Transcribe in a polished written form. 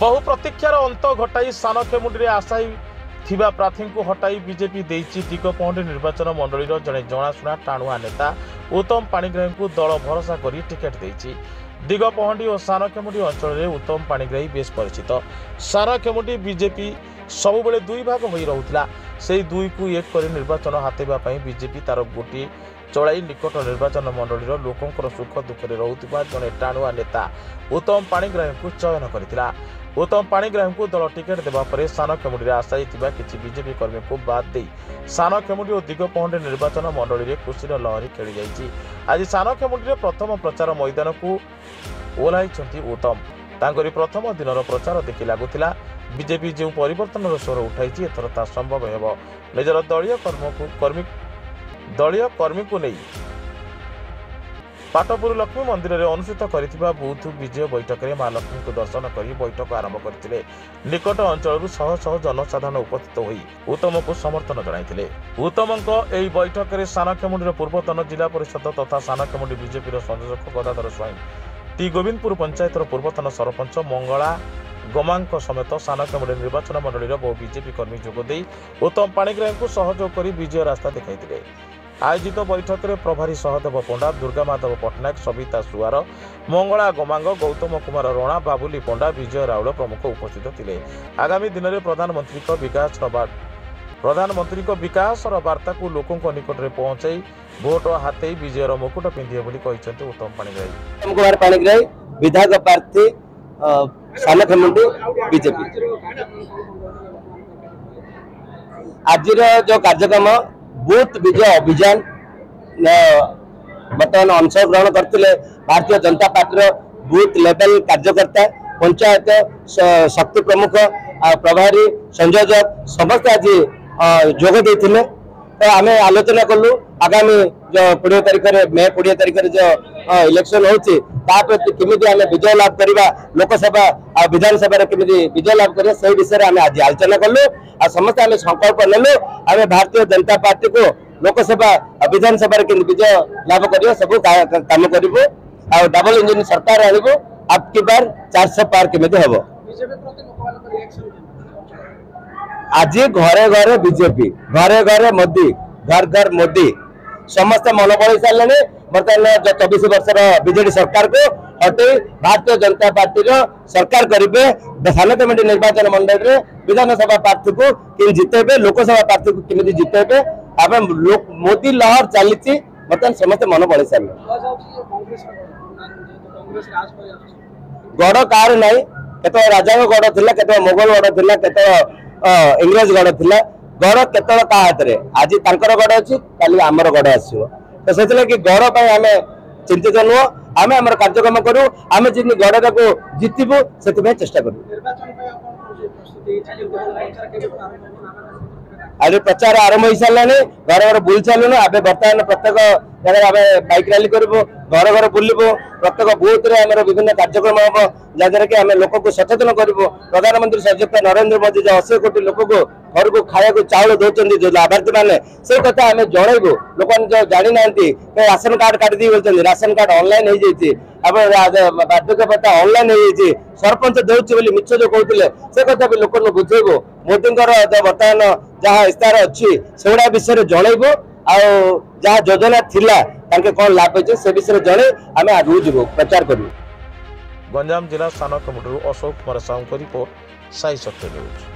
बहु प्रतीक्षार अंत घटाई सानखेमुंडी आशायी थिबा प्रार्थी को हटाई बीजेपी देइछि दिगपहंडी निर्वाचन मंडली जड़े जनाशुना टाणुआ नेता उत्तम पाणिग्राही को दल भरोसा करी टिकेट देइछि। दिगपहंडी और सानखेमुंडी अंचल में उत्तम पाणिग्राही बेस परिचित। सानखेमुंडी बीजेपी सबुबले दुई भाग होई रहुथिला, सेही दुई को एक करी निर्वाचन हातेबा पई बीजेपी तार गोटी चलाई निकट निर्वाचन मंडलीर लोकंकर सुख दुखरे रहुथिबा जने टाणुआ नेता उत्तम पाणिग्राही को चयन करथिला। उत्तम पाणिग्राही को दल टिकेट देवा पर सानखेमुंडी आशायी थिबा किछि बीजेपी कर्मी को बाद दे सानखेमुंडी और दिगपहंडी निर्वाचन मंडली रे खुशीर लहरी खेली जाइछि। आज सानखेमुंडी प्रथम प्रचार मैदान को ओह्लाइछन्ति उत्तम। तांकरी प्रथम दिनर प्रचार देखि लागुथिला बीजेपी जो परिवर्तन स्वर उठाई एथर ता संभव हेब। निजर दलीय कर्मी को नहीं पाटपुर लक्ष्मी मंदिर में अनुष्ठित करिथिबा बूथ विजय बैठक में मां लक्ष्मी को दर्शन कर बैठक आरंभ करथिले। निकट अंचल शह शह जनसाधारण उपस्थित होई उत्तम को समर्थन जणाइथिले। उत्तमको एही बैठक में सानखेमुंडी पूर्वतन जिला परिषद तथा सानखेमुंडी बीजेपी संयोजक गदाधर स्वाई, टी गोविंदपुर पंचायत पूर्वतन सरपंच मंगला गोमांक समेत सानखेमुंडी निर्वाचन मंडलीर बहु बीजेपी कर्मी जोगदे उत्तम पाणिग्राही को सहयोग कर विजय रास्ता देखाइथिले। आयोजित बैठक में प्रभारी सहदेव पंडा, दुर्गा माधव पट्टनायक, सविता सुआर, मंगला गोमांग, गौतम कुमार रणा, बाबुली पंडा, विजय राउल प्रमुख उपस्थित थिले। आगामी दिन में प्रधानमंत्री विकास वार्ता को लोकों निकट में पहुंचाई भोट हाथई विजयर मुकुट पिंधे बोली कहिसेंति उत्तम पाणिग्राही। कुमार पाणिग्राही विधायक प्रार्थी सानखेमुंडी बीजेपी। आज जो कार्यक्रम बूथ विजय अभियान बर्तमान अंशग्रहण करते Bharatiya Janata party booth level कार्यकर्ता, पंचायत शक्ति प्रमुख, प्रभारी, संयोजक समस्त आज जोग देते। तो आम आलोचना कलु आगामी जो 20 तारीख मे 20 तारीख जो इलेक्शन होती केमी आम विजय लाभ करवा, लोकसभा और विधानसभा केमी विजय लाभ करवा से विषय में आज आलोचना कलु। आ समस्त आम संकल्प नेलु आम भारतीय जनता पार्टी को लोकसभा और विधानसभा विजय लाभ करवा सब काम करूँ आ डबल इंजिन सरकार आणबू। अब की बार 400 पार केमी हम आज घरे घरे बीजेपी, घरे घरे मोदी, घर घर मोदी समस्त मन बड़ी सारे। बर्तमान 24 वर्षर बीजेडी सरकार को हटे भारतीय जनता पार्टी सरकार करेंगे। सानखेमुंडी निर्वाचन मंडल में विधानसभा प्रार्थी को कि जितेबे, लोकसभा प्रार्थी को केमी जितेबे। आम मोदी लहर चली बर्तमान समस्त मन बड़ी सारे। गढ़ कार ना केत राजा गढ़ थिला, केत मोगल गढ़ थिला, केत इंग्रेज गढ़ थिला। गढ़ केतल का हाथ में आज तांकर गढ़ अच्छी, काली आमर गढ़ आसो। तो से गढ़ आम चिंतित नुह, आम आम कार्यक्रम करूँ, आम जिन गढ़ को जितबू से चेष्टा करूँ। आज प्रचार आरंभ हो सारे, घर घर बुल चलुन। आम बर्तमान प्रत्येक जगह आम बाइक रैली करूँ, घर घर बुलबू, प्रत्येक बूथ रे आम विभिन्न कार्यक्रम हम जहां कि आम लोक को सचेतन करूँ। प्रधानमंत्री संयुक्त नरेंद्र मोदी जो 80 कोटी लोक को घर को खाया चाउल दौरान जो लाभार्थी मैंने से कथा आम जनइबू। लोक जो जानी ना राशन कार्ड काटी बोलते, राशन कार्ड ऑनलाइन हो जाइए, वार्धक्य भत्ता ऑनलाइन हो, सरपंच दौर मिछ जो कहते से कथा भी लोक बुझेबू। मोदी बर्तमान जहाँ इस्तार अच्छी से विषय जनइबू, आ योजना थिला कौन लाभ हो से विषय जन आम आगू जीवु प्रचार करूँ। गंजाम जिला सानखेमुंडी अशोक कुमार साहू रिपोर्ट, साई सत्य न्यूज।